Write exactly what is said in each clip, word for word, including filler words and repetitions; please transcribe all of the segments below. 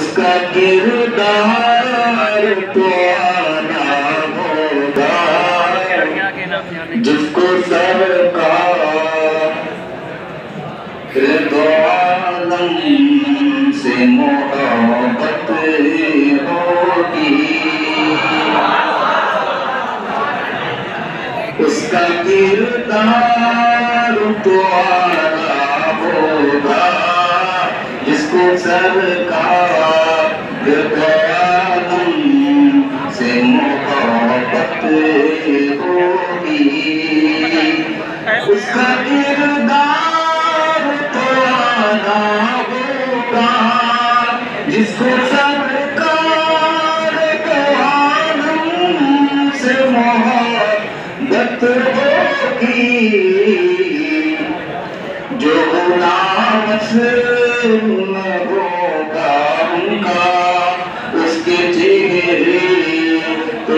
उसका किरदार तो आना होगा जिसको सरकार दो आलम से मोहब्बत होगी। उसका किरदार तो आला होगा जिसको सरकार दो आलम से मोहब्बत होगी। उसका किरदार तो आला होगा जिसको सरकार दो आलम से मोहब्बत होगी। जो गुलाम में होगा उनका उसके चेहरे तो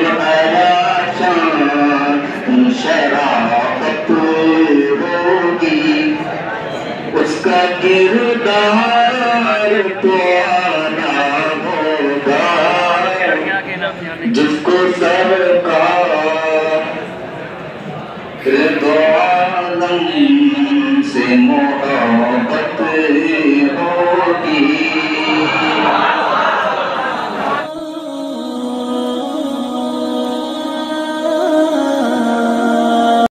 शराबत होगी। उसका किरदार तो आना होगा जिसको सरकार दो आलम से मोहब्बत